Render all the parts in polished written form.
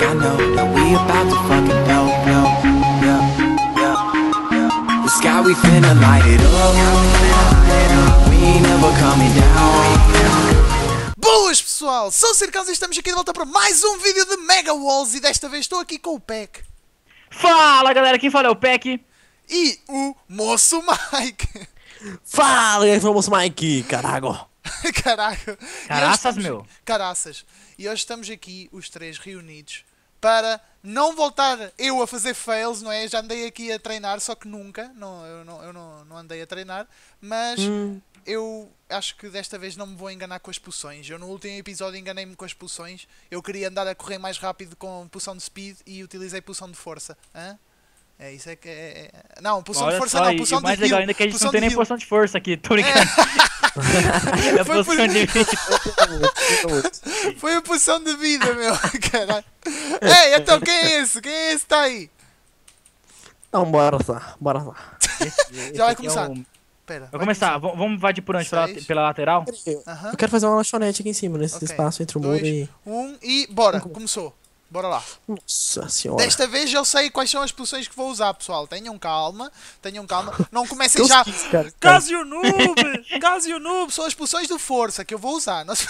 I know that we about to fucking blow, blow. Yeah, yeah, yeah. The sky we finna light it up. We ain't never coming down. Boas pessoal, sou o Circãos e estamos aqui de volta para mais um vídeo de Mega Walls. E desta vez estou aqui com o Peck. Fala galera, quem fala é o Peck. E o Moço Mike. Fala, e aí, foi o Moço Mike, caraca. Caraca. Caraças, meu. Caraças. E hoje estamos aqui, os três reunidos, para não voltar eu a fazer fails, não é? Já andei aqui a treinar, só que nunca. Eu não andei a treinar, mas eu acho que desta vez não me vou enganar com as poções. Eu no último episódio enganei-me com as poções. Eu queria andar a correr mais rápido com poção de speed e utilizei poção de força. Hã? É isso é que é. Não, poção de força não, poção de heal. O mais legal ainda é que a gente não tem nem poção de força aqui, tô brincando. É Foi poção de vida. Foi a poção de vida, meu. Caralho. Ei, então quem é esse? Quem é esse que tá aí? Então, bora lá. Já vai começar. Pera, Vai começar, vamos invadir por onde? Pela lateral? Aham. Eu quero fazer uma lanchonete aqui em cima, nesse Ok. espaço entre o muro 2, e... 1 e bora, começou. Bora lá. Nossa senhora. Desta vez eu sei quais são as poções que vou usar, pessoal. Tenham calma. Não comecem já. Caso noob, são as poções de força que eu vou usar. Não...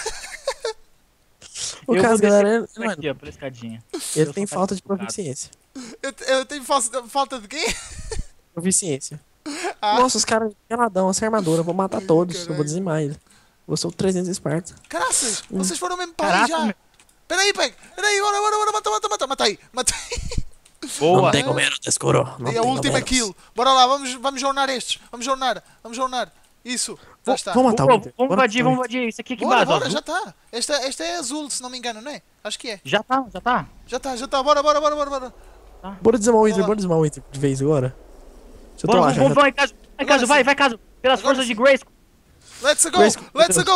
O Eu caso, vou descer galera, por aqui, ó, pela escadinha. ele tem falta de proficiência. eu tenho falta de quê? Proficiência. Ah. Nossa, os caras peladão, essa armadura, eu vou matar todos, eu vou Caralho. dizimar ele. Eu sou o 300 Esparta. Caraças, vocês foram mesmo para aí Caraca, já. meu. Peraí, Peck. Peraí, bora, mata aí. Boa. Não tem como era, escuro. É a última kill. Bora lá, vamos jornar estes. Vamos jornar. Isso, já está. Vamos matar o Winter. Vamos Bora invadir, matar o vamos invadir. Isso aqui é que Bora, base, ó. já está. Esta é azul, se não me engano, não é? Acho que é. Já tá. Já está. Bora. Winter. Bora dizimar o Winter, Vamos lá. bora dizimar o Winter de vez agora. Deixa eu Vamos, tomar, já. vai, Caso. Vai, Caso. Pelas Agora forças de sim. Grace. Let's go. Eu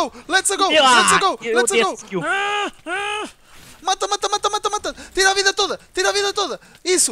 odeio essa skill. Mata. Tira a vida toda. Isso.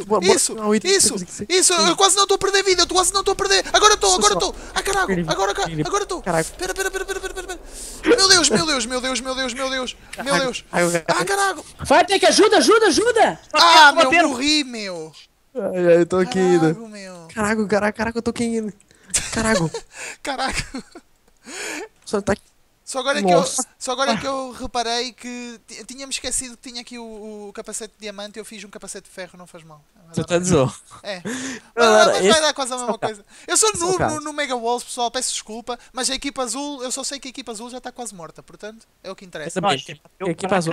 Eu quase não estou a perder vida. Agora estou. Ah, caraca. Agora estou. Pera. Meu Deus. Ah, caraca. Fartek, ajuda! Ah, meu, bateram. morri, meu. Ai, eu tô aqui ainda. Caraca, meu. Caraca, eu tô aqui ainda. Caraca. Só tá aqui. Só agora Nossa. é que eu reparei que tínhamos esquecido que tinha aqui o capacete de diamante e eu fiz um capacete de ferro, não faz mal. Você tá dizendo. É. Galera, Mas vai dar quase a mesma coisa. Eu sou Esse é o noob caso. no Mega Walls, pessoal, peço desculpa, mas a equipa azul, eu só sei que a equipa azul já está quase morta, portanto, é o que interessa. Aqui passou.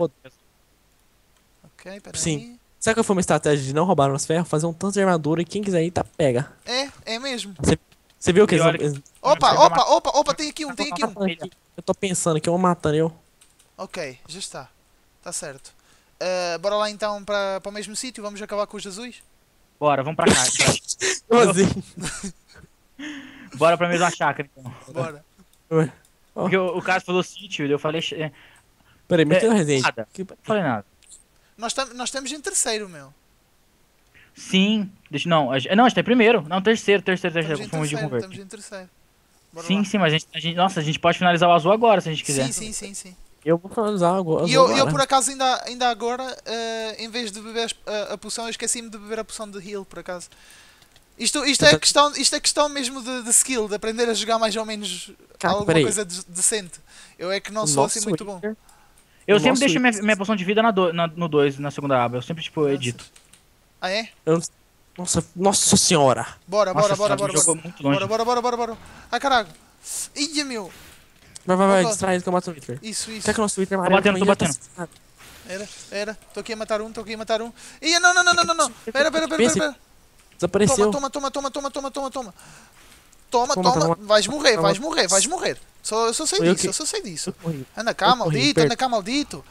Ok, peraí. Sim. Sabe qual foi uma estratégia de não roubar nos ferros? Fazer um tanto de armadura e quem quiser ir, tá, pega. É mesmo. Você viu que E eles... olha- Opa, tem aqui um. Eu tô pensando que eu vou matando eu. Ok, já está. Está certo. Bora lá então para o mesmo sítio, vamos acabar com os azuis? Bora, vamos pra cá. Assim. Bora pra mesma chácara, então. Bora. Porque o Caso falou sítio, eu falei... Peraí, mas tem um resenha. Nada. Não falei nada. Nós estamos em terceiro, meu. Sim, não, a gente tá em primeiro. Não, terceiro, confundi com o verde. Estamos em terceiro. Bora Sim, lá. mas a gente pode finalizar o azul agora, se a gente quiser. Sim. Eu vou finalizar agora. E eu por acaso ainda agora, em vez de beber a poção, eu esqueci-me de beber a poção de heal, por acaso. Isto é questão mesmo de skill, de aprender a jogar mais ou menos alguma peraí. coisa decente. Eu é que não sou assim muito bom. Eu O sempre nosso deixo minha poção de vida no 2, na segunda aba. Eu sempre, tipo, edito. Ah, é? Nossa senhora. Bora. Nossa, esse jogo é muito longe. Bora. Ah, caralho. Ia, meu. Vai, Opa. distrai ele que eu mato o Twitter. Isso. Quer que o nosso Twitter Tô batendo. Era. Estou aqui a matar um. Ia, não. Pera. Desapareceu. Toma. Vais morrer. Eu só sei disso. Anda cá, maldito.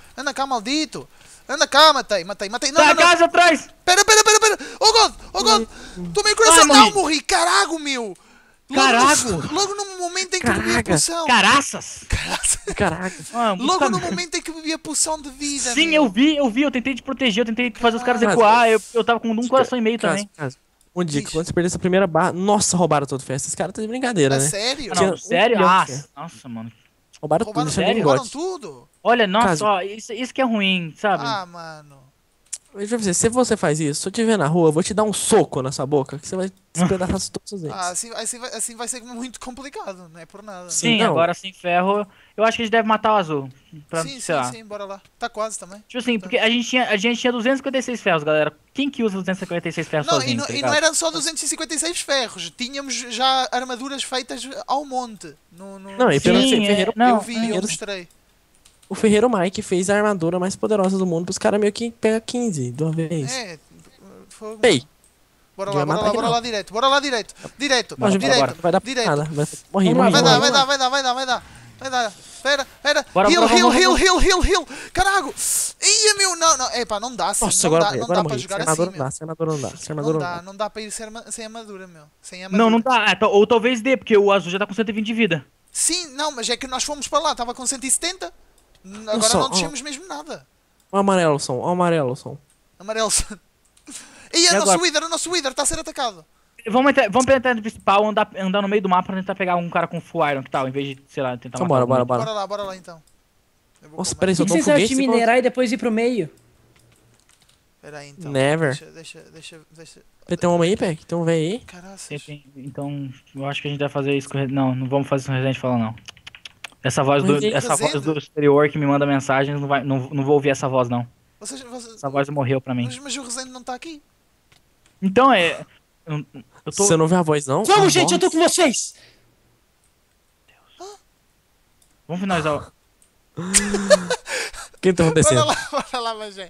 Matei. Tá, casa atrás! Pera. Oh God. Tomei o coração. Ai, Não, morri. morri. Carago, meu. Carago. Logo no momento em que bebi a poção. Caraças! Caraca. Logo no momento em que bebi a poção de vida. Sim, meu. eu vi, eu tentei te proteger, eu tentei fazer os caras Caso. recuar, eu tava com um coração e meio também. Um dia, Diz. quando você perder essa primeira barra... Nossa, roubaram todo o festa. Esses caras tá de brincadeira, É né? sério? Ah, não, sério? Tinha- Nossa, mano. Roubaram tudo, deixando sério? ninguém Roubaram gote. tudo? Olha, nossa, Caso. ó, isso que é ruim, sabe? Ah, mano. Deixa eu dizer, se você faz isso, se eu te ver na rua, eu vou te dar um soco na sua boca, que você vai despedaçar todos os dentes. Ah, assim vai ser muito complicado, não é por nada. Sim, não. agora sem ferro, eu acho que a gente deve matar o azul. Pra, Sim, sei lá. sim, bora lá. Tá quase também. Tipo assim, porque a gente tinha 256 ferros, galera. Quem que usa 256 ferros Não, sozinho, tá e ligado? não eram só 256 ferros, tínhamos já armaduras feitas ao monte. Não, e pelo Sim, Ferreiro, não, eu vi, eu Ferreiro- mostrei. o Ferreiro Mike fez a armadura mais poderosa do mundo pros caras meio que pega 15 de uma vez. É, fogo. Pei! Bora Ninguém lá, vai matar aqui, bora não. lá direito, bora lá direito. Direito, Bora, Mas direito, vai dar pra direito. nada. Morri, Vamos lá, morri, Vai dar, morri. vai dar. Espera. Bora, Heal, bora, heal, vamos, heal, vamos. heal. Caraca. Ia, meu, não. Epá, não dá assim. Nossa, Não agora dá morri, para sem jogar assim, armadura não meu. dá, sem armadura não dá, sem armadura não dá. Não dá para ir sem armadura, meu. Sem armadura. Não dá. Ou talvez dê, porque o azul já tá com 120 de vida. Sim, não, mas é que nós fomos para lá, estava com 170. Agora Só, não ó. descemos mesmo nada. Ó o amarelo, som, ó o amarelo, som. Amarelo. E E o agora? nosso Wither está a ser atacado. Vamos tentar no principal, andar no meio do mapa pra tentar pegar um cara com full iron, que tal? Em vez de, sei lá, tentar Então matar bora, algum. Bora lá então. Eu vou Nossa, comer. peraí, Por soltou que um vocês acham foguete. de minerar e depois ir pro meio? Pera aí então. Never. Deixa. Tem um homem aí, Peck? Tem um velho aí? Caraças. Então, eu acho que a gente vai fazer isso com Não vamos fazer isso com o Resident Fala, não. Essa voz Resende? do exterior que me manda mensagens, não vou ouvir essa voz, não. Vocês, Essa voz morreu pra mim. mas o Resende não está aqui. Então, eu tô... Você não vê a voz, não? A Vamos, gente, eu tô voz? com vocês! Vamos finalizar o... O que tá acontecendo? Bora lá, Magé.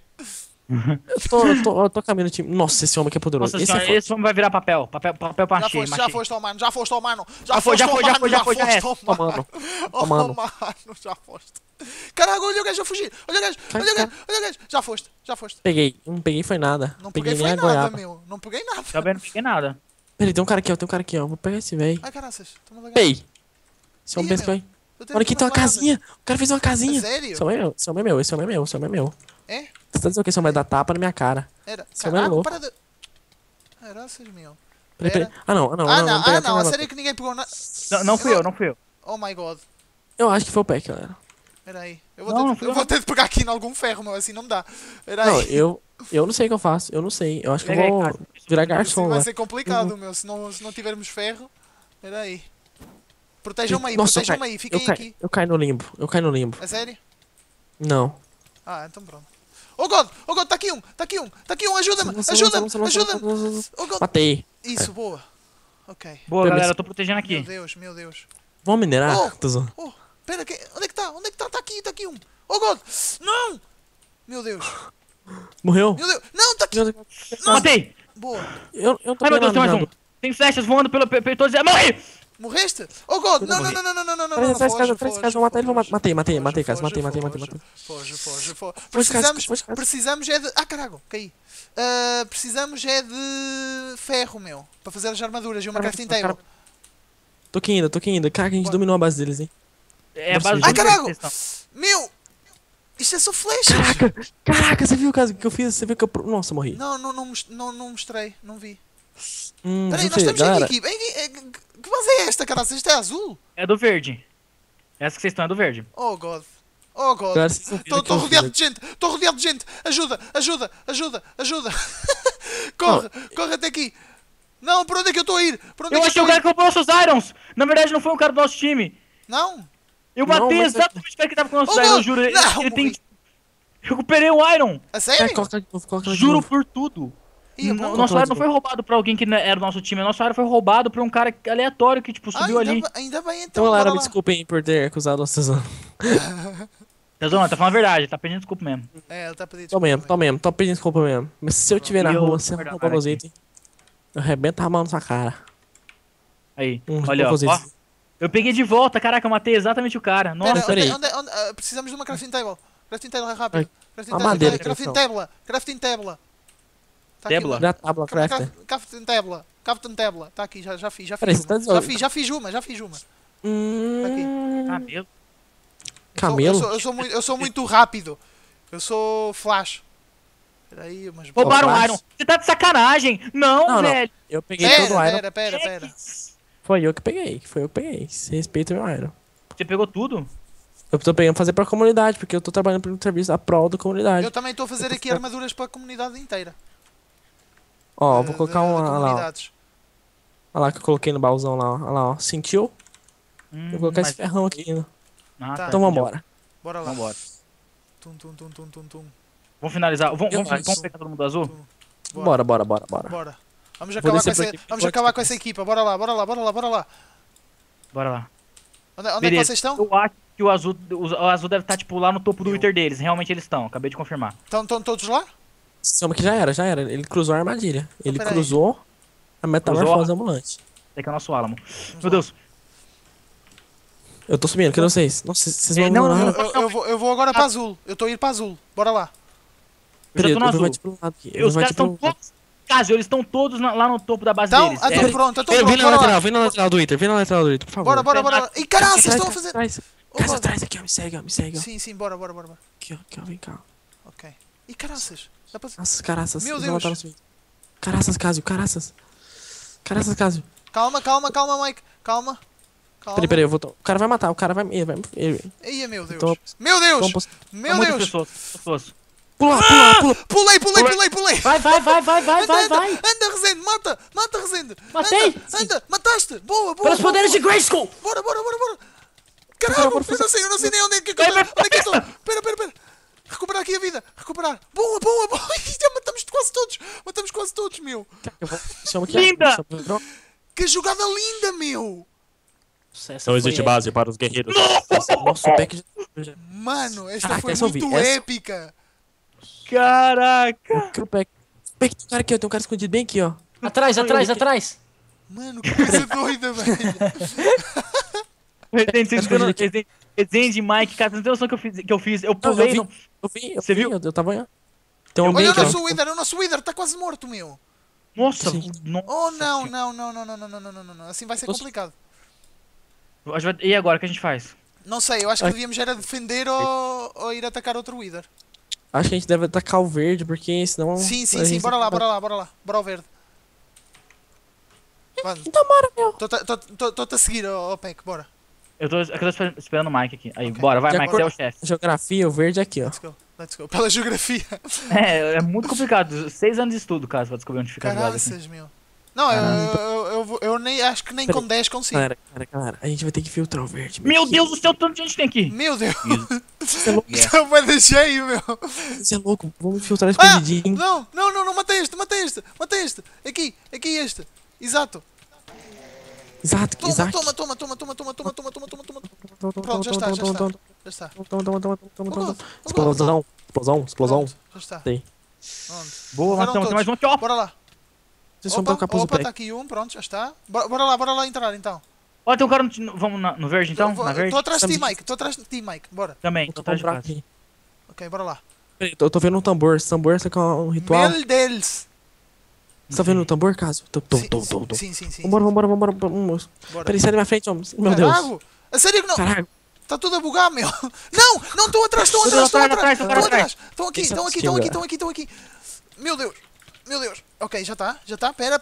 Eu tô caminhando de time. Nossa, esse homem aqui é poderoso. Nossa Esse senhora, é foda. esse homem vai virar papel pra Já foste ao mano. Já foste ao mano. Já foi, já foi. ao mano. Oh, Mano. mano, já foste. Caraca, olha o gajo a fugir. Olha o gajo. Já foste. Peguei. Não peguei foi nada. Não peguei peguei nem foi a nada, goiaba. meu. Não peguei nada. Também não peguei nada. Peraí, tem um cara aqui, ó. Vou pegar esse velho. Ai, caraças. Tô-me a lagar. Pei! Esse homem Ih, pensa que meu. vai. Tô tendo Olha aqui, tem uma tomar casinha. O cara fez uma casinha. Sério? Esse homem é meu, esse homem é meu. É? Você tá dizendo que esse homem vai dar tapa na minha cara. Era. Esse homem é Caraca, louco. para de... Caraças, meu. Peraí. Ah, não. Não, a sério que ninguém pegou nada. Não fui eu. Oh my god. Eu acho que foi o Peck, galera. Pera aí. Não fui eu. Eu vou ter de pegar aqui em algum ferro, meu. Assim não dá. Pera Não, aí. eu não sei o que eu faço. Eu não sei. Eu acho que eu Pega aí, vou cara. virar Assim garçom vai agora. ser complicado, meu. Se não tivermos ferro. Pera aí. Protejam-me aí, Nossa, protejam-me aí. Fiquem aqui. eu caio no limbo. É sério? Não. Ah, então pronto. Oh god, tá aqui um, ajuda-me. Oh god. Matei. Isso, boa. Ok. Boa, Permissão. galera, eu tô protegendo aqui. Meu Deus. Vamos minerar? Oh. Tô zoando. Oh, pera, onde é que tá? Tá aqui um. Oh god, não! Meu Deus. Morreu? Não, tá aqui. Meu Deus. Matei! Boa. Eu tô Ai, meu Deus, tem mais um. nada. Tem flechas voando pelo todos. Morri! Morreste? Oh god, não. Três caras, vou matar ele, matei, Cássio, matei. Foge. Foge, Cássio. Precisamos é de... Ah, caraca, caí. Precisamos é de ferro, meu. Para fazer as armaduras e uma crafting table. Tô aqui ainda. Caraca, a gente dominou a base deles, hein? É a base Ai, do caraca! vocês estão. Meu! Isto é só flechas! Caraca, você viu o caso que eu fiz? Você viu que eu... Nossa, morri. Não mostrei, não vi. Peraí, nós sei, estamos galera. aqui. Que base é esta, cara? Isto é azul? É do verde. Essa que vocês estão é do verde. Oh god. Galera, vocês não viram Estou que eu rodeado fiz de gente. Estou rodeado de gente. Ajuda. Corre até aqui. Não, por onde é que eu estou a ir? Eu achei o cara que comprou nossos irons! Na verdade, não foi um cara do nosso time. Não? Eu Não, matei mas- exatamente o cara que tava com nossos Oh, irons, não! eu juro. Não, Ele tem. morri. Recuperei o iron! A sério? Coloca de novo. Juro por tudo. Ih, é O bom. nosso iron não foi roubado pra alguém que não era do nosso time. O nosso iron foi roubado pra um cara aleatório que, tipo, subiu ali. Ainda bem então. Então, galera, bora me lá. desculpem por ter acusado o Cezano. Tá falando a verdade, tá pedindo desculpa mesmo. É, ele tá pedindo Tô desculpa mesmo, tô pedindo desculpa mesmo. Mas se eu te ver na E eu- rua, você Perdão, roubar cara, meus aqui. itens, eu arrebento a mão na sua cara. Aí, Uns olha, ó, novos ó. itens. Eu peguei de volta, caraca, eu matei exatamente o cara. Pera, Nossa, peraí. precisamos de uma crafting table. Crafting table é rápido. Crafting a table, madeira, crafting então. table. Crafting table. Tá aqui Tabla? uma. Já tábua crafter. Crafting table. Crafting table. Tá aqui, já fiz Peraí, você tá dizendo- já fiz uma. cabelo. Camelo? Eu sou muito rápido. Eu sou flash. Peraí, mas... Roubaram o Flash. iron. Você tá de sacanagem. Não, Não. velho. Eu peguei todo o Iron. Pera. Foi eu que peguei. Você respeita o meu Iron. Você pegou tudo? Eu tô pegando fazer pra comunidade, porque eu tô trabalhando pelo serviço a prol da comunidade. Eu também estou a fazer aqui armaduras para a comunidade inteira. Ó, eu vou colocar de uma lá, ó. comunidades. Olha lá que eu coloquei no baúzão lá, ó. Olha lá, ó. Sentiu? Eu vou colocar esse ferrão aqui, né? Ah, Tá. Então vambora. Bora lá. Vambora. Tum, tum, tum, tum, tum, tum. Vamos finalizar. Vamos Isso. pegar todo mundo azul? Bora. Bora. Vamos acabar, descer com por essa, aqui, vamos pode acabar ser. com essa equipa. Bora lá. Bora lá. Onde é que Beleza. vocês estão? Eu acho que o azul deve estar, tipo, lá no topo do Twitter deles. Realmente eles estão. Acabei de confirmar. Estão todos lá? Soma que já era. Ele cruzou a armadilha. Ele peraí. cruzou a metamorfose ambulante. Esse aqui é o nosso Álamo. Meu Deus. Eu tô subindo, cadê vocês? Nossa, vocês vão Não, lá. Eu vou agora para azul. Eu estou a ir para azul. Bora lá. Eu já tô no Eu azul. vou pelo lado aqui. Os caras estão todos... Caso, eles estão todos lá no topo da base Então, deles. estou pronto, estou Vem pronto. na Bora lateral, lá. vem na lateral do Twitter, por favor. Bora. Ih, caralho, vocês estão a fazer... Atrás. Oh, Casa bora. atrás aqui, ó, me segue, ó. Sim, bora. Aqui, ó, vem cá. Ok. Ih, caraças. Dá para... Nossa, caraças. Meu eles vão Deus. matar nosso vídeo. Caraças, Casio. Calma, Mike. Calma. Peraí, eu vou... O cara vai matar, ele. Eia, meu Deus. Então- Meu Deus. Então, Meu Muitas Deus. pessoas. Pula. Pulei. Vai. Anda, Rezende, mata, Rezende. Matei. Anda, mataste. Boa. Pelos poderes de Grayskull. Bora. Caralho, eu não sei nem onde é que eu estou. Pera. Recuperar aqui a vida. Boa. Já matamos quase todos, meu. Chama aqui, Linda! ó. Que jogada linda, meu. Não existe base para os guerreiros. Nossa, o pack já... Mano, esta Caraca, foi essa eu vi, muito essa- épica. Caraca. O pack tem um cara aqui, ó. Tem um cara escondido bem aqui, ó. Atrás. Mano, que coisa doida, velho. Resende, Mike, cara, você não tem noção que eu fiz. Eu pulei no... Você viu? Eu tava... Tem um Olha ambiente, o nosso Wither está quase morto, meu. Nossa, Sim. Oh, não. Senhora. Assim vai ser Posso- complicado. E agora, o que a gente faz? Não sei, eu acho que devíamos era defender ou ir atacar outro Wither. Acho que a gente deve atacar o verde, porque senão... Sim, a gente- bora lá. Bora ao verde. Vamos. Então bora, meu. Estou-te a seguir, ó Peck, bora. Eu tô esperando o Mike aqui. Aí, Ok. bora, vai, De Mike, você acordo- é o chefe. Geografia, o verde aqui, ó. Let's go. Pela geografia. É muito complicado. 6 anos de estudo, caso, pra descobrir onde fica a base. Caraças, meu. Não, eu nem, acho que nem com 10 consigo. Galera, a gente vai ter que filtrar o verde. Meu Deus do céu, tanto de gente tem aqui. Meu Deus. Você é louco, Isso vai dar cheio, meu. você é louco. Vamos filtrar Ah, escondidinho. não, matei este. Aqui, este. Exato. Exato. Toma. Pronto, já está. Explosão. Pronto, já está. Tem. Pronto. Boa, Foram matamos. Tem mais todos. um aqui, ó. Bora lá. Vocês vão tocar capuz do Opa, prego. tá aqui um, pronto, já está. Bora lá entrar então. Ó, tem um cara Vamos no verde, então? Na verde? Estou atrás de ti, Mike. Bora. Também, tô Vou atrás de comprar casa. aqui. Ok, bora lá. Peraí, eu tô vendo um tambor. Esse tambor, esse aqui é um ritual. Meu Deus. Você tá vendo o tambor, caso? Tô. Sim. Vambora. Bora. Peraí, sai da minha frente, homem. Meu Deus. Carago. A sério que não? Caralho. Está tudo a bugar, meu. Não, estão atrás. Estão aqui. Meu Deus. Ok, já está. Pera.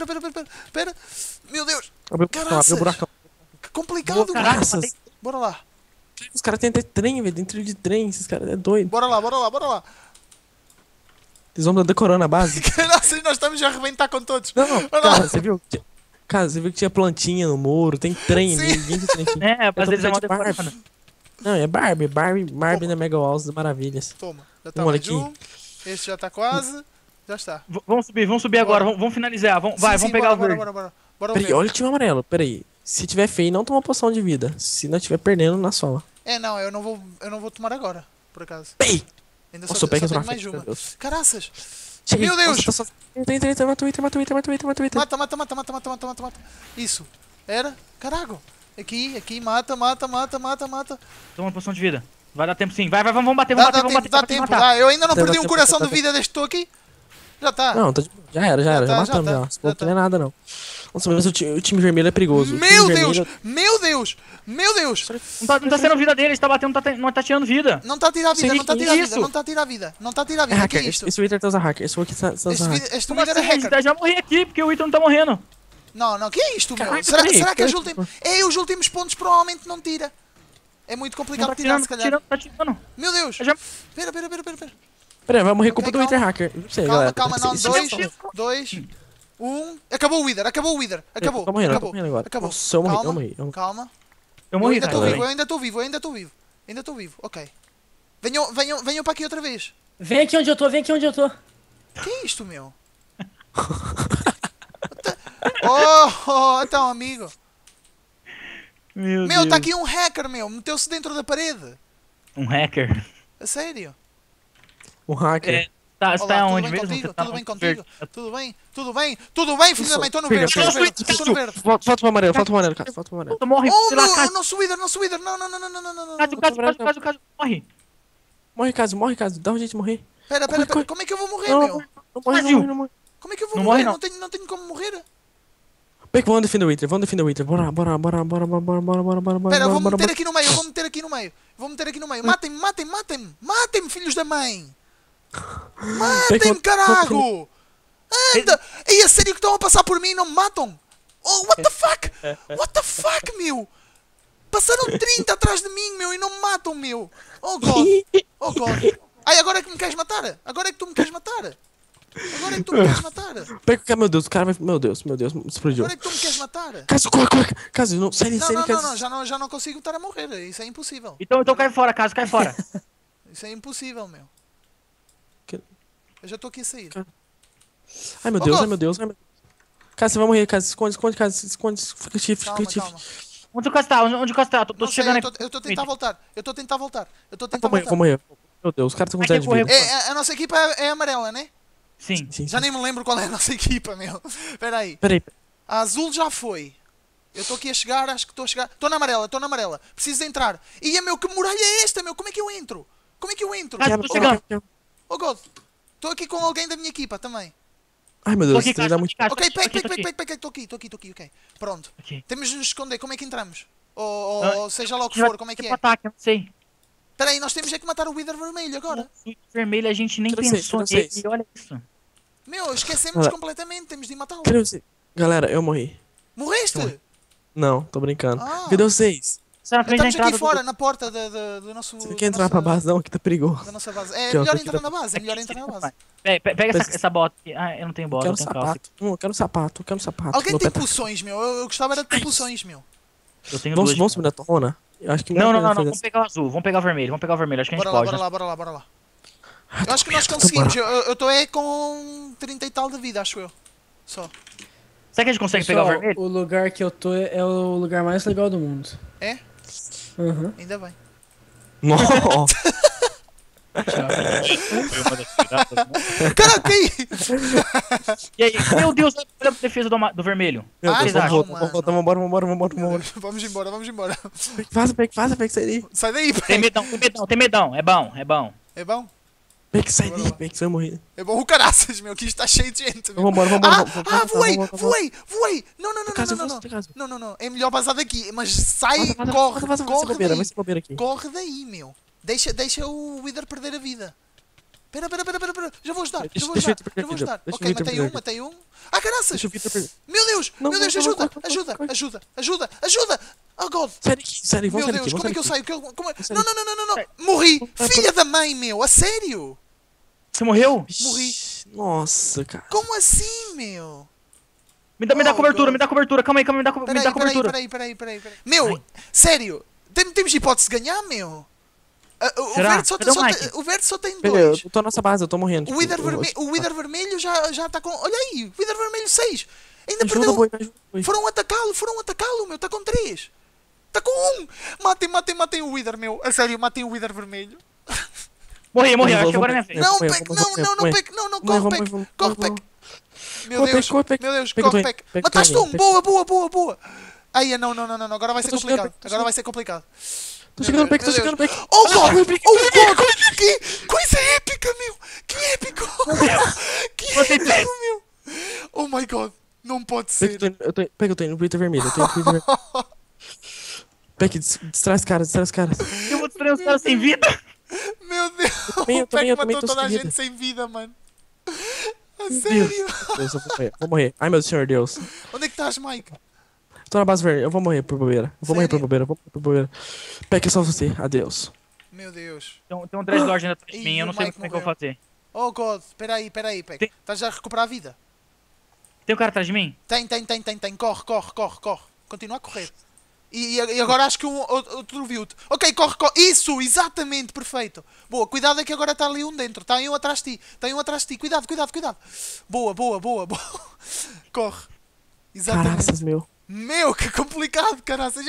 Meu Deus. Abriu Caraças. o buracão. Que complicado, Boa, caraca, meu. Graças. Bora lá. Os caras têm até trem, velho. Dentro de trem. Esses caras é doido. Bora lá. Eles vão decorando a base. Caraca, nós estamos a arrebentar com todos. Não, Bora lá. cara, você viu? Cara, você viu que tinha plantinha no muro, tem trem, Sim. ninguém de trem aqui. É, Eu mas tô eles é com uma de Barbie. decoração. Não, é Barbie na Mega Walls das Maravilhas. Toma. Já está Olha mais aqui. um. Este já está quase. Já está. Vamos subir agora, vamos finalizar. Vamos pegar o verde. Bora o Peraí, verde. olha o time amarelo, peraí. Se tiver feio, não toma poção de vida. Se não tiver perdendo, na sola. Não, eu não vou tomar agora, por acaso. Ei! Ainda Nossa, só eu pego tenho na mais frente, uma. meu Deus. Caraças. Cheguei. Meu Deus! Nossa, mata o Twitter. Mata. Isso. Era? Caraca. Aqui, mata. Toma uma poção de vida. Vai dar tempo sim. Vai, vamos bater, Dá tempo. Eu ainda não perdi um coração de vida desde que estou aqui. Já está. Não, já era. Já tá, matamos, já já. tá, Esse povo já tá. não é nada, não. Nossa, mas o time vermelho é perigoso. O time Meu vermelho- Deus. Não tá sendo vida dele, ele tá batendo, não tá tirando vida. Não está a tirar vida, Sei não está a que tirar isso. vida, não está a tirar vida. Não está a tirar É vida. O que hacker. é isto? Esse Twitter tá usando hacker. Esse aqui tá usando hacker. Este Como Wither é assim? hacker. Eu já morri aqui, porque o Ito não tá morrendo. Não, que é isto, meu? Caraca, Será peraí, que peraí. os últimos pontos provavelmente não tira? É muito Não complicado tá de tirar, tirando, se tá calhar. tirando, tá tirando. Meu Deus! Já- Pera. Pera, vai morrer culpa Ok, do Wither calma. Hacker. Não sei, Calma, galera. calma, não. Isso- 2, 1. Acabou o Wither. Acabou. Eu tô morrendo Acabou. agora. Acabou. Nossa, eu morri, Calma, eu morri. calma. Eu morri, ainda cara. estou vivo, também. eu ainda estou vivo. Ok. Venham para aqui outra vez. Vem aqui onde eu tô, vem aqui onde eu tô. Que é isto, meu? Oh, então, amigo. Meu Meu, Deus. está aqui um hacker, meu. Meteu-se dentro da parede. Um hacker. A sério. Um hacker. É, tá, você Olá, tá tudo onde bem mesmo? contigo? Você tá tudo bem no contigo? verde. Tudo bem, filho da mãe. Estou no Pega, verde, pega. estou no verde. Falta pro amarelo, cara. Falta pro amarelo. Tu morre, Oh, sei lá, meu, Cássio. nosso Wither. Não. Cássio, morre. Morre, Caso. Dá um jeito de morrer. Pera. Corre. Como é que eu vou morrer, Não, meu? não morre, Brasil. não morre. Como é que eu vou Não morrer? morre, Não tenho como morrer. Pega, vamos defender o Wither, Bora. Pera, eu vou me meter aqui no meio. Matem-me, filhos da mãe. Matem-me, carago. Anda. E a sério que estão a passar por mim e não me matam? Oh, what the fuck, meu? Passaram 30 atrás de mim, meu, e não me matam, meu. Oh, God. Ai, agora é que me queres matar. Agora é que tu me queres matar. Pega, meu Deus, o cara vai. Meu Deus, explodiu. Agora é que tu me queres matar. Caso, corre. Caso, não, sai, Não, já não consigo estar a morrer. Isso é impossível. Então cai fora, Cássio, cai fora. Isso é impossível, meu. Que- Eu já estou aqui a sair. Ai, meu Deus. Caso, você vai morrer, Caso. Esconde, Caso. Fica chifre. Calma. Onde o Cássio tá? Onde o Cássio tá? Tô Não sei, chegando eu estou a tentar voltar. Vou morrer. Meu Deus, os caras estão com Vai zero de correr. vida. A nossa equipa é amarela, né? Sim. Sim. Já nem me lembro qual é a nossa equipa, meu. Espera aí. Peraí. A azul já foi. Eu estou aqui a chegar, acho que estou a chegar. Estou na amarela. Preciso de entrar. E meu, que muralha é esta, meu? Como é que eu entro? Cássio, tô chegando. Oh, God. Estou aqui com alguém da minha equipa também. Ai, meu Tô Deus, aqui, isso dá Cássio, muito. Cássio, Ok, tô aqui. pega. Estou aqui, ok. Pronto. Ok. Temos de nos esconder. Como é que entramos? Ou seja lá o que Já for, como é que tem é? ataque, eu não sei. Espera aí, nós temos é que matar o Wither vermelho agora. O vermelho a gente nem Eu não sei, pensou eu não sei. nele. Olha isso. Meu, esquecemos completamente. Temos de matá-lo. Cadê você? Galera, eu morri. Morreste? Não, tô brincando. Ah. Cadê vocês? Você na frente da Estamos entrada aqui do- fora, na porta do nosso... Você quer entrar pra base não, que tá perigoso. Da nossa base. É Aqui, ó, melhor aqui entrar tá- na base, é melhor entrar na base. Pega essa bota aqui. Ah, eu não tenho bota, Quero eu tenho calça. sapato. Eu quero sapato. Alguém Meu tem pé tá- poções, meu? Eu gostava era de ter poções, meu. Eu tenho Vamos duas. subir na torrona? Eu acho que Não, melhor coisa vamos fazer pegar o azul, vamos pegar o vermelho, Acho que a gente pode. Bora lá. Eu acho que nós conseguimos. Eu estou com 30 e tal de vida, acho eu. Só. Será que a gente consegue pegar o Pessoal, vermelho? o lugar que eu tô é o lugar mais legal do mundo. É? Uhum. Ainda bem. Nossa. Caraca, aí! E aí, meu Deus, olha a defesa do vermelho. Meu Ah, Deus, não, vamos mano. voltar, vambora. Vamos embora. Vaza, Peck, sai daí. Sai daí, Tem pé. medão. É bom. É bom? Peck, sai Bora daí, lá. Peck, você vai morrer. É bom o caraças, meu, que isto está cheio de gente. Meu. Vambora. Voei! Não. Não. É melhor passar daqui, mas sai, corre Vai ser bobeira aqui. Corre daí, meu. Deixa o Wither perder a vida. Pera. Já vou ajudar. Deixa o Wither perder a vida. Deixa o Ok, Wither perder a vida. matei um. Ah, caraças! Deixa o Vitor perder. Meu Deus, Não, ajuda! Oh, God! Sai daqui, Meu vamos sair Deus, daqui. como é que eu saio? Sai Não! Morri! Filha da mãe, meu! A sério? Você morreu? Morri. Nossa, cara. Como assim, meu? Me dá Oh, cobertura, God. me dá cobertura. Calma aí, me dá cobertura. Peraí. Meu, sério, temos hipótese de ganhar, meu? O Será? verde só Cadê o tem- Mike? o verde só tem Pera, eu 2. tô na nossa base, eu tô morrendo. O Wither vermelho já está com... Olha aí, o Wither vermelho 6. Ainda Ajuda, perdeu. boi, ajuda, boi. Foram atacá-lo, meu. Está com 3. Está com 1. Matem o Wither, meu. A sério, matem o Wither vermelho. Morri, Vamos, acho que vamos, agora é minha vamos. vez. Não, Vamos, Peck, vamos, não, vamos. Peck, não, corre, Peck. Corre, Peck. Meu Corre, Deus, Peck, corre, Peck. meu Deus, Peck, corre, eu tô Peck. indo, Peck, Mataste tô um, indo, boa. Ai, não, agora vai ser tô chegando, complicado. Peck, tô Agora vai ser complicado. Tô chegando, Peck, Meu Deus. Peck. Oh, God! Que coisa épica, meu! Que épico! Que Você épico, fez. meu! Oh my God! Não pode Peck, ser. eu tô indo no Twitter vermelho, Peck, distrai os caras. Eu vou destruir os caras sem vida. Meu Deus! Eu O também Peck matou tô toda a sem vida. gente sem vida, mano. A Deus. sério? Deus, eu vou morrer. Ai, meu senhor Deus. Onde é que estás, Mike? Tô na base verde. Eu vou morrer por bobeira. Eu vou morrer por Sério? bobeira. Eu vou morrer por bobeira. Peck é só você. Adeus. Meu Deus. Tem um Dreadlord ainda atrás de mim, Ih, eu o não sei Mike como é que eu vou fazer. Oh God, peraí, Peck. Tem- Estás já a recuperar a vida? Tem um cara atrás de mim? Tem. Corre. Continua a correr. E agora acho que outro viu-te. Ok, corre. Isso, exatamente, perfeito. Boa, cuidado é que agora está ali um dentro. Está aí um atrás de ti. Cuidado. Boa. Corre. Exatamente. Caraças, meu. Meu, que complicado, caraças.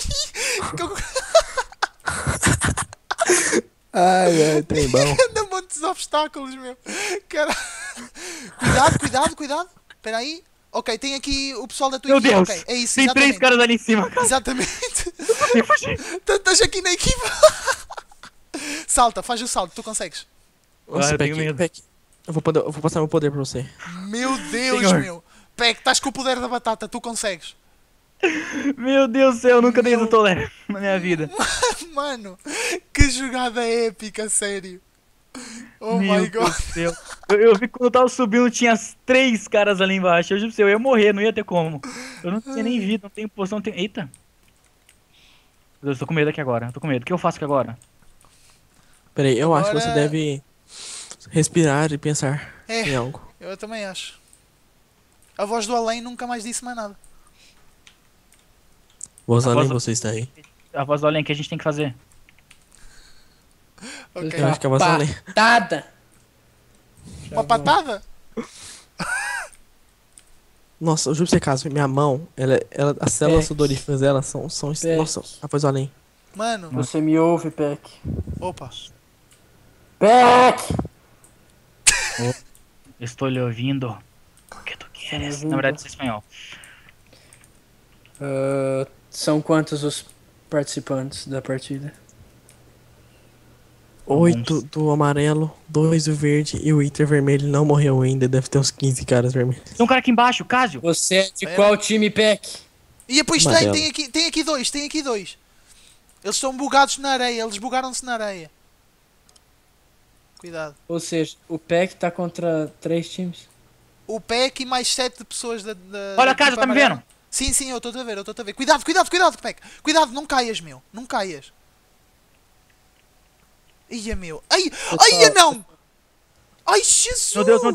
Ai, tem bom. Anda montes de obstáculos, meu. Cara... Cuidado. Espera aí. Ok, tem aqui o pessoal da tua Meu equipa. Deus! Ok, é isso, Tem exatamente. 3 caras ali em cima, cara. Exatamente. Eu fugi. Estás aqui na equipa. Salta, faz o salto, tu consegues. Nossa, eu tenho Peck, medo. Peck. Eu vou passar meu poder pra você. Meu Deus, Senhor. meu. Peck, estás com o poder da batata, tu consegues. Meu Deus do céu, eu nunca dei Meu- isso tolero na minha vida. Mano, que jogada épica, sério. Oh Meu my Deus God. do céu. Eu vi que quando eu tava subindo tinha 3 caras ali embaixo. Eu juro pra você, eu ia morrer, não ia ter como. Eu não tinha nem vida, não tenho poção, não tenho... Eita. Meu Deus, eu tô com medo aqui agora. Eu tô com medo. O que eu faço aqui agora? Peraí, eu acho que Agora- você deve respirar e pensar É. em algo. Eu também acho. A voz do além nunca mais disse mais nada. Vos além, voz- você está aí. A voz do além, o que a gente tem que fazer? Ok. Eu acho que é a voz do além. Patada! Uma patada? Nossa, eu juro pra você, caso, minha mão, as células Peck. sudoríferas dela são Peck. nossa, a voz do além. Mano, Você me ouve, Peck. opa. Peck! Estou lhe ouvindo. O que tu queres? ouvindo? Na verdade, isso é espanhol. São quantos os participantes da partida? 8 do amarelo, 2 do verde e o Inter vermelho não morreu ainda. Deve ter uns 15 caras vermelhos. Tem um cara aqui embaixo, Cásio. Você é de Pera. qual time, Peck? E depois Amarelo. tem aqui dois. Eles estão bugados na areia, eles bugaram-se na areia. Cuidado. Ou seja, o Peck tá contra 3 times. O Peck e mais 7 pessoas da Olha, da Cásio, equipa tá me amarela. vendo? Sim, eu estou a ver. Cuidado, Peck. Cuidado, não caias, meu. Não caias. Ia, meu. Ai, não! Ai, Jesus! Meu Deus.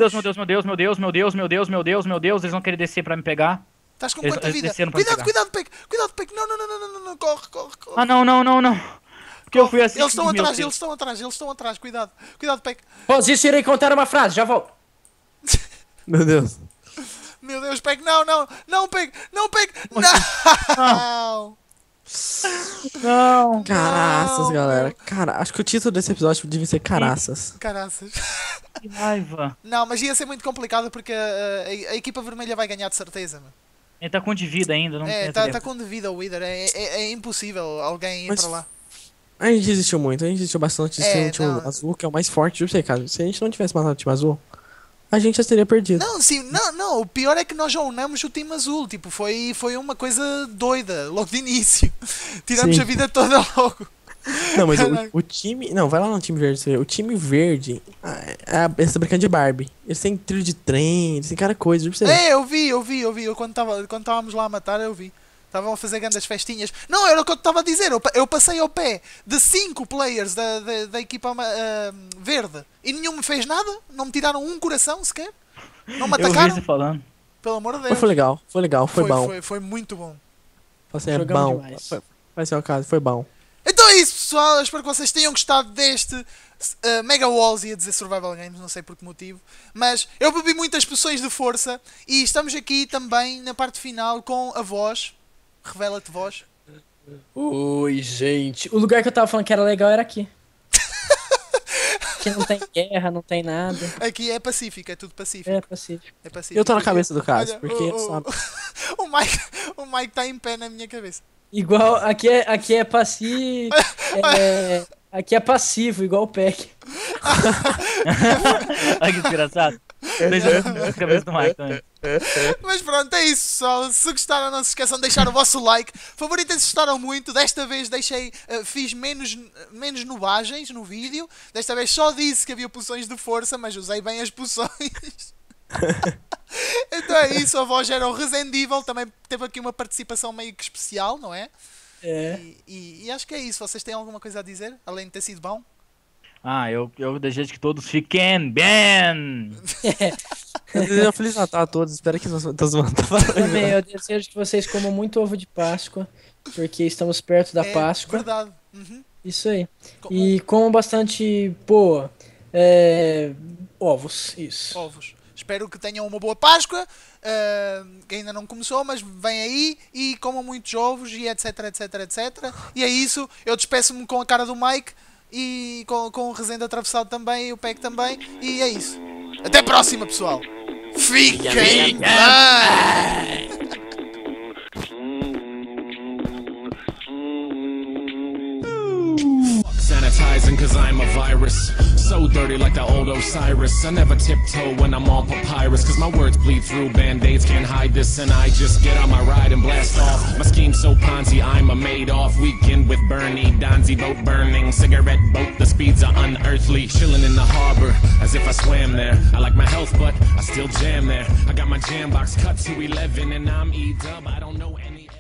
Eles vão querer descer pra me pegar. Estás com Eles- quanta eles vida? desceram pra me Cuidado, Peck. Não. Corre. Ah, não. Porque eu fui assim. Eles estão meu atrás, Deus. eles estão atrás. Cuidado, Peck. Posício, irei contar uma frase, já volto. Meu Deus. Meu Deus, Peck, não, Peck. Não! Não. Caraças, Não, galera. Cara, acho que o título desse episódio devia ser Caraças. Caraças. Que raiva. Não, mas ia ser muito complicado porque a equipa vermelha vai ganhar de certeza, meu. Ele tá com de vida ainda, não tem Tá tempo. com devido ao Wither, é impossível alguém ir Mas- para lá. A gente desistiu muito, a gente desistiu bastante de ser o time não. azul, que é o mais forte. Juro pra você, cara. Se a gente não tivesse matado o time azul, a gente já teria perdido. Não, o pior é que nós já unamos o time azul, tipo, foi uma coisa doida, logo de início. Tiramos Sim. a vida toda logo. Não, mas Caralho. o time. Não, vai lá no time verde. Você vê. O time verde. Eles estão brincando de Barbie. Eles têm trilho de trem, eles têm cada coisa. Juro pra você. Eu vi, eu quando estávamos lá a matar, eu vi. Estavam a fazer grandes festinhas. Não, era o que eu estava a dizer. Eu passei ao pé de 5 players da equipa verde e nenhum me fez nada. Não me tiraram um coração sequer. Não me Eu vi atacaram. você falando. Pelo amor de Mas Deus. foi legal, foi bom. Foi muito bom. Assim, é Jogamos bom. demais. Vai ser o caso, foi bom. Então é isso, pessoal. Eu espero que vocês tenham gostado deste Mega Walls, ia dizer Survival Games, não sei por que motivo. Mas eu bebi muitas poções de força e estamos aqui também na parte final com a voz. Revela-te voz. Oi, gente. O lugar que eu tava falando que era legal era aqui. Que não tem guerra, não tem nada. Aqui é pacífico, é tudo pacífico. É pacífico. É pacífico. Eu tô na cabeça do caso, Olha, porque ele sabe. o Mike tá em pé na minha cabeça. Igual, aqui é passivo. Aqui é passivo, igual o Peck. Olha que engraçado. Deixa a cabeça do Mike também. Mas pronto, é isso, pessoal. Se gostaram, não se esqueçam de deixar o vosso like. Favoritem se gostaram muito. Desta vez fiz menos nubagens no vídeo. Desta vez só disse que havia poções de força, mas usei bem as poções. Então é isso, a voz era o Resendível, também teve aqui uma participação meio que especial, não é? É. E acho que é isso. Vocês têm alguma coisa a dizer, além de ter sido bom? Eu desejo que todos fiquem bem. Eu desejo um Feliz Natal a todos. Espero que não tô zoando. Tá falando. Também eu desejo que vocês comam muito ovo de Páscoa, porque estamos perto da É Páscoa. verdade. Uhum. Isso aí. Co- E comam bastante, ovos, isso. Ovos. Espero que tenham uma boa Páscoa, que ainda não começou, mas vem aí e comam muitos ovos e etc, etc, etc. E é isso, eu despeço-me com a cara do Mike e com o Resende atravessado também e o Peck também. E é isso. Até a próxima, pessoal. Fiquem bem! Sanitizing cause I'm a virus. So dirty like the old Osiris. I never tiptoe when I'm on papyrus. Cause my words bleed through, band-aids can't hide this. And I just get on my ride and blast off. My scheme's so Ponzi, I'm a Madoff. Weekend with Bernie, Donzi boat burning. Cigarette boat, the speeds are unearthly. Chilling in the harbor as if I swam there. I like my health but I still jam there. I got my jam box cut to 11 and I'm E-dub. I don't know any